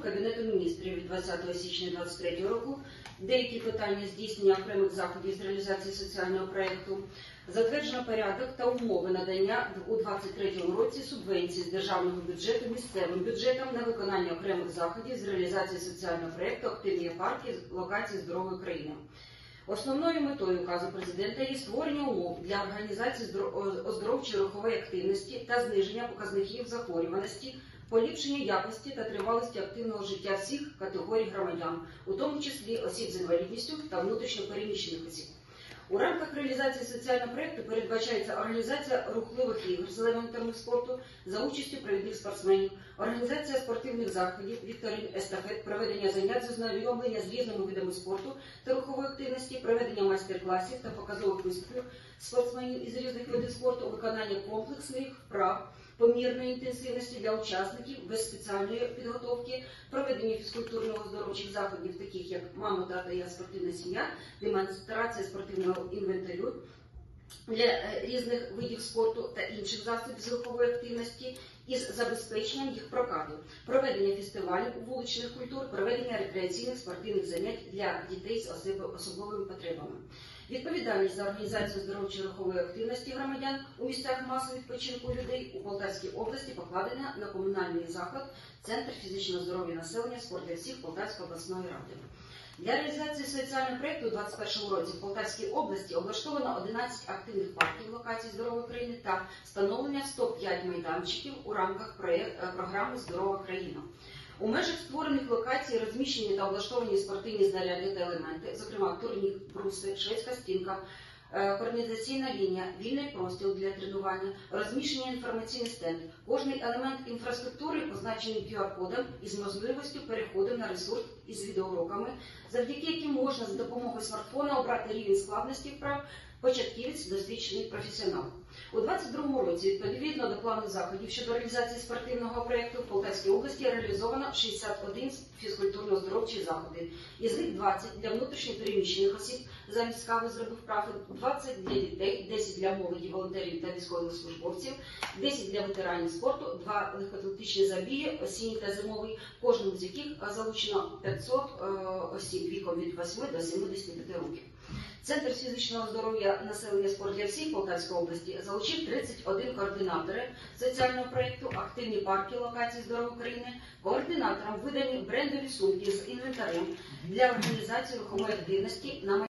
Кабінету міністрів від 20 січня 2023 року деякі питання здійснення окремих заходів з реалізації соціального проєкту, затверджено порядок та умови надання у 2023 році субвенцій з державного бюджету місцевим бюджетам на виконання окремих заходів з реалізації соціального проєкту «Активні парки локації здорової країни». Основною метою указу президента є створення умов для організації оздоровчої рухової активності та зниження показників захворюваності, поліпшення якості та тривалості активного життя всіх категорій громадян, у тому числі осіб з інвалідністю та внутрішньо переміщених осіб. У рамках реалізації соціального проєкту передбачається організація рухливих ігор з елементами спорту за участю провідних спортсменів, організація спортивних заходів, вікторин, естафет, проведення занять з ознайомлення з різними видами спорту та рухової активності, проведення майстер-класів та показових виступів спортсменів із різних видів спорту, виконання комплексних вправ помірної інтенсивності для учасників без спеціальної підготовки, проведення фізкультурно-оздоровчих заходів, таких як «Мама, тата, я спортивна сім'я», демонстрація спортивного інвентарю для різних видів спорту та інших засобів з рухової активності із забезпеченням їх прокату, проведення фестивалів вуличних культур, проведення рекреаційних спортивних занять для дітей з особливими потребами. Відповідальність за організацію здоров'я рухової активності громадян у місцях масового відпочинку людей у Полтавській області покладена на комунальний заклад Центр фізичного здоров'я населення «Спорт для всіх» Полтавської обласної ради. Для реалізації соціального проєкту у 2021 році в Полтавській області облаштовано 11 активних парків локацій здорової країни та встановлення 105 майданчиків у рамках програми «Здорова країна». У межах створених локацій розміщені та облаштовані спортивні знаряди та елементи, зокрема турнік, бруси, шведська стінка, координаційна лінія, вільний простір для тренування, розміщення інформаційний стенд. Кожний елемент інфраструктури позначений QR-кодом із можливістю переходу на ресурс із відеоуроками, завдяки яким можна за допомогою смартфона обрати рівень складності вправ початківець, досвідчений професіонал. У 2022 році, відповідно до плану заходів щодо реалізації спортивного проєкту, в Полтавській області реалізовано 61 фізкультурно-оздоровчі заходи. Із них 20 для внутрішньопереміщених осіб замість кави з вправи, 20 для дітей, 10 для молоді, волонтерів та військовослужбовців, 10 для ветеранів спорту, 2 легкоатлетичні забіги, осінній та зимовий, кожному з яких залучено 500 осіб віком від 8 до 75 років. Центр фізичного здоров'я населення «Спорт для всіх» Полтавської області залучив 31 координатори соціального проєкту «Активні парки локацій здорової країни». Координаторам видані брендові сумки з інвентарем для організації рухової активності на